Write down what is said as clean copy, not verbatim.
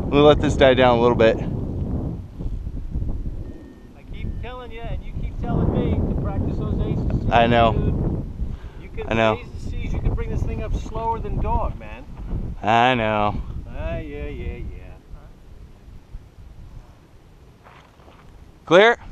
We'll let this die down a little bit. I keep telling you, and you keep telling me to practice those aces. I know. Dude. You can I raise the seas. You can bring this thing up slower than dog, man. I know. Yeah. Clear?